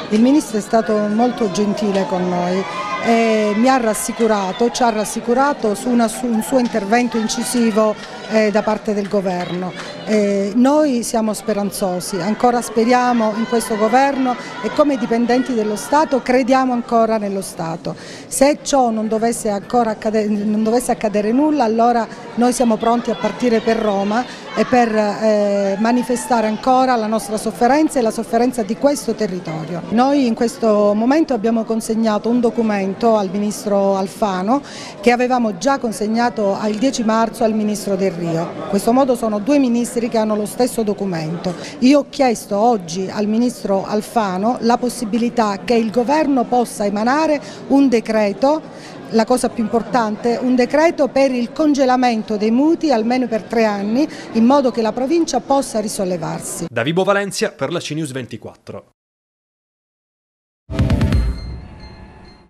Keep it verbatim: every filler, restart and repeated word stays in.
Il Ministro è stato molto gentile con noi e mi ha rassicurato, ci ha rassicurato su, una, su un suo intervento incisivo eh, da parte del Governo. Eh, noi siamo speranzosi, ancora speriamo in questo Governo e come dipendenti dello Stato crediamo ancora nello Stato. Se ciò non dovesse, ancora accadere, non dovesse accadere nulla, allora noi siamo pronti a partire per Roma e per eh, manifestare ancora la nostra sofferenza e la sofferenza di questo territorio. Noi in questo momento abbiamo consegnato un documento al Ministro Alfano che avevamo già consegnato il dieci marzo al Ministro Del Rio. In questo modo sono due ministri che hanno lo stesso documento. Io ho chiesto oggi al Ministro Alfano la possibilità che il Governo possa emanare un decreto, la cosa più importante, un decreto per il congelamento dei mutui almeno per tre anni in modo che la provincia possa risollevarsi. Da Vibo Valencia per la C News ventiquattro.